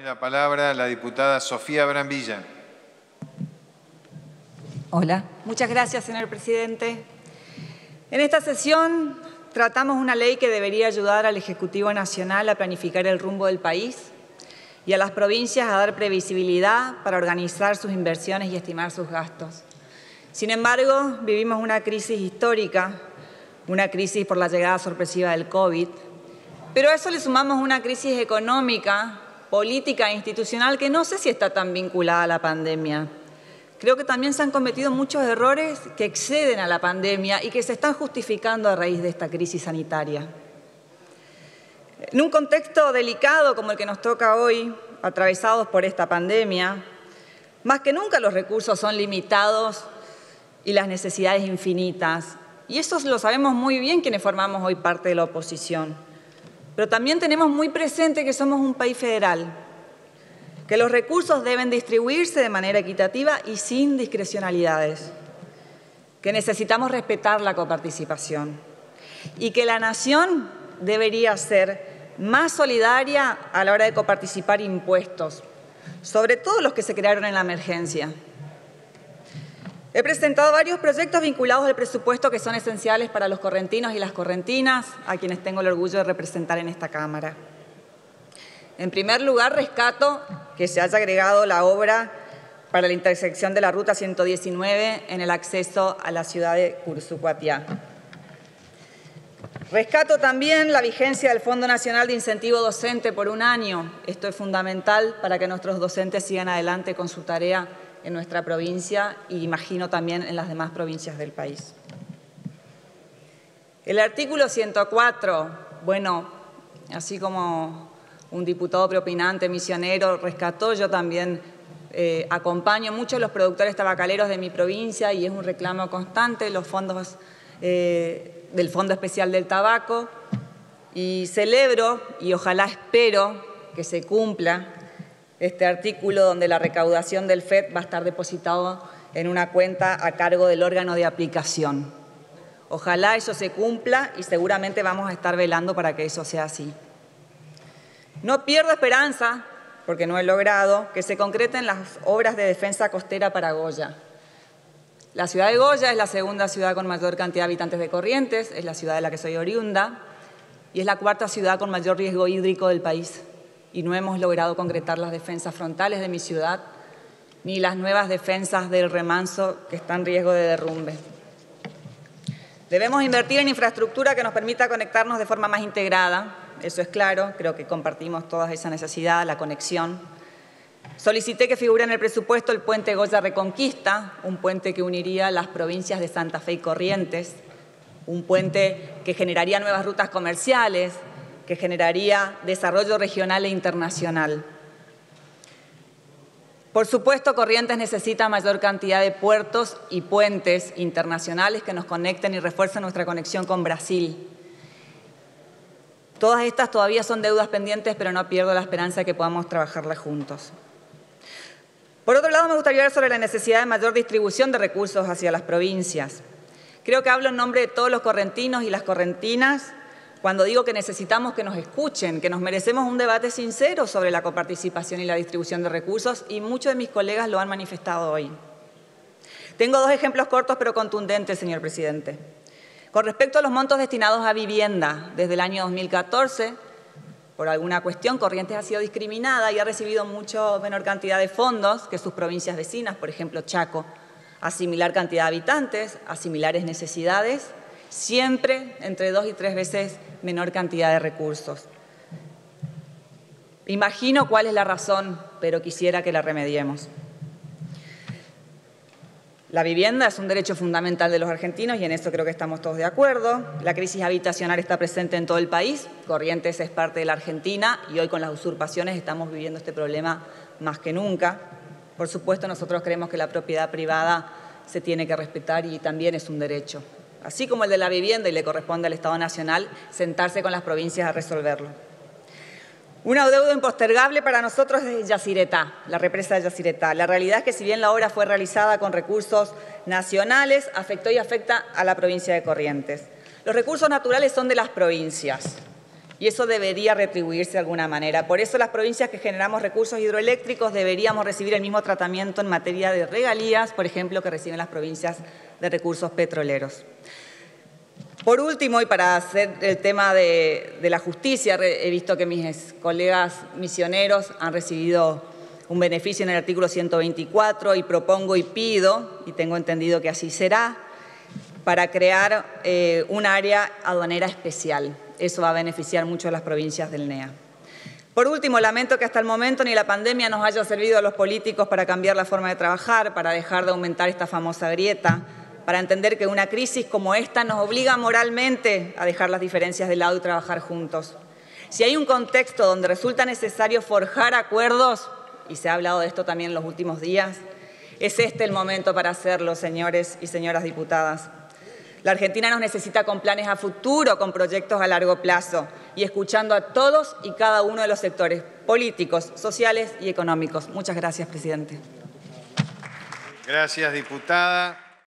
Tiene la palabra la diputada Sofía Brambilla. Hola. Muchas gracias, señor presidente. En esta sesión tratamos una ley que debería ayudar al Ejecutivo Nacional a planificar el rumbo del país y a las provincias a dar previsibilidad para organizar sus inversiones y estimar sus gastos. Sin embargo, vivimos una crisis histórica, una crisis por la llegada sorpresiva del COVID, pero a eso le sumamos una crisis económica, política e institucional que no sé si está tan vinculada a la pandemia. Creo que también se han cometido muchos errores que exceden a la pandemia y que se están justificando a raíz de esta crisis sanitaria. En un contexto delicado como el que nos toca hoy, atravesados por esta pandemia, más que nunca los recursos son limitados y las necesidades infinitas. Y eso lo sabemos muy bien quienes formamos hoy parte de la oposición. Pero también tenemos muy presente que somos un país federal, que los recursos deben distribuirse de manera equitativa y sin discrecionalidades, que necesitamos respetar la coparticipación y que la nación debería ser más solidaria a la hora de coparticipar impuestos, sobre todo los que se crearon en la emergencia. He presentado varios proyectos vinculados al presupuesto que son esenciales para los correntinos y las correntinas, a quienes tengo el orgullo de representar en esta Cámara. En primer lugar, rescato que se haya agregado la obra para la intersección de la Ruta 119 en el acceso a la ciudad de Cursucuatiá. Rescato también la vigencia del Fondo Nacional de Incentivo Docente por un año. Esto es fundamental para que nuestros docentes sigan adelante con su tarea en nuestra provincia y imagino también en las demás provincias del país. El artículo 104, bueno, así como un diputado preopinante, misionero, rescató, yo también acompaño mucho a los productores tabacaleros de mi provincia y es un reclamo constante los fondos del Fondo Especial del Tabaco y celebro y ojalá espero que se cumpla este artículo donde la recaudación del FED va a estar depositado en una cuenta a cargo del órgano de aplicación. Ojalá eso se cumpla y seguramente vamos a estar velando para que eso sea así. No pierdo esperanza, porque no he logrado, que se concreten las obras de defensa costera para Goya. La ciudad de Goya es la segunda ciudad con mayor cantidad de habitantes de Corrientes, es la ciudad de la que soy oriunda y es la cuarta ciudad con mayor riesgo hídrico del país. Y no hemos logrado concretar las defensas frontales de mi ciudad, ni las nuevas defensas del remanso que están en riesgo de derrumbe. Debemos invertir en infraestructura que nos permita conectarnos de forma más integrada, eso es claro, creo que compartimos toda esa necesidad, la conexión. Solicité que figure en el presupuesto el puente Goya Reconquista, un puente que uniría las provincias de Santa Fe y Corrientes, un puente que generaría nuevas rutas comerciales, que generaría desarrollo regional e internacional. Por supuesto, Corrientes necesita mayor cantidad de puertos y puentes internacionales que nos conecten y refuercen nuestra conexión con Brasil. Todas estas todavía son deudas pendientes, pero no pierdo la esperanza de que podamos trabajarlas juntos. Por otro lado, me gustaría hablar sobre la necesidad de mayor distribución de recursos hacia las provincias. Creo que hablo en nombre de todos los correntinos y las correntinas cuando digo que necesitamos que nos escuchen, que nos merecemos un debate sincero sobre la coparticipación y la distribución de recursos, y muchos de mis colegas lo han manifestado hoy. Tengo dos ejemplos cortos pero contundentes, señor presidente. Con respecto a los montos destinados a vivienda, desde el año 2014, por alguna cuestión, Corrientes ha sido discriminada y ha recibido mucho menor cantidad de fondos que sus provincias vecinas, por ejemplo, Chaco, a similar cantidad de habitantes, a similares necesidades, siempre entre 2 y 3 veces menor cantidad de recursos. Imagino cuál es la razón, pero quisiera que la remediemos. La vivienda es un derecho fundamental de los argentinos y en eso creo que estamos todos de acuerdo. La crisis habitacional está presente en todo el país. Corrientes es parte de la Argentina y hoy con las usurpaciones estamos viviendo este problema más que nunca. Por supuesto, nosotros creemos que la propiedad privada se tiene que respetar y también es un derecho. Así como el de la vivienda y le corresponde al Estado Nacional sentarse con las provincias a resolverlo. Una deuda impostergable para nosotros es Yacyretá, la represa de Yacyretá. La realidad es que si bien la obra fue realizada con recursos nacionales, afectó y afecta a la provincia de Corrientes. Los recursos naturales son de las provincias y eso debería retribuirse de alguna manera. Por eso las provincias que generamos recursos hidroeléctricos deberíamos recibir el mismo tratamiento en materia de regalías, por ejemplo, que reciben las provincias de recursos petroleros. Por último, y para hacer el tema de la justicia, he visto que mis colegas misioneros han recibido un beneficio en el artículo 124 y propongo y pido, y tengo entendido que así será, para crear un área aduanera especial. Eso va a beneficiar mucho a las provincias del NEA. Por último, lamento que hasta el momento ni la pandemia nos haya servido a los políticos para cambiar la forma de trabajar, para dejar de aumentar esta famosa grieta, para entender que una crisis como esta nos obliga moralmente a dejar las diferencias de lado y trabajar juntos. Si hay un contexto donde resulta necesario forjar acuerdos, y se ha hablado de esto también en los últimos días, es este el momento para hacerlo, señores y señoras diputadas. La Argentina nos necesita con planes a futuro, con proyectos a largo plazo y escuchando a todos y cada uno de los sectores políticos, sociales y económicos. Muchas gracias, presidente. Gracias, diputada.